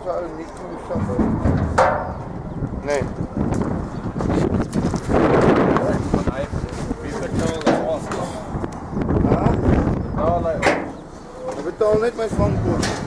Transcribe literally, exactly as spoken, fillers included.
zou niet kunnen stappen. Nee. Ja? Ik betaal net mijn zwankkosten.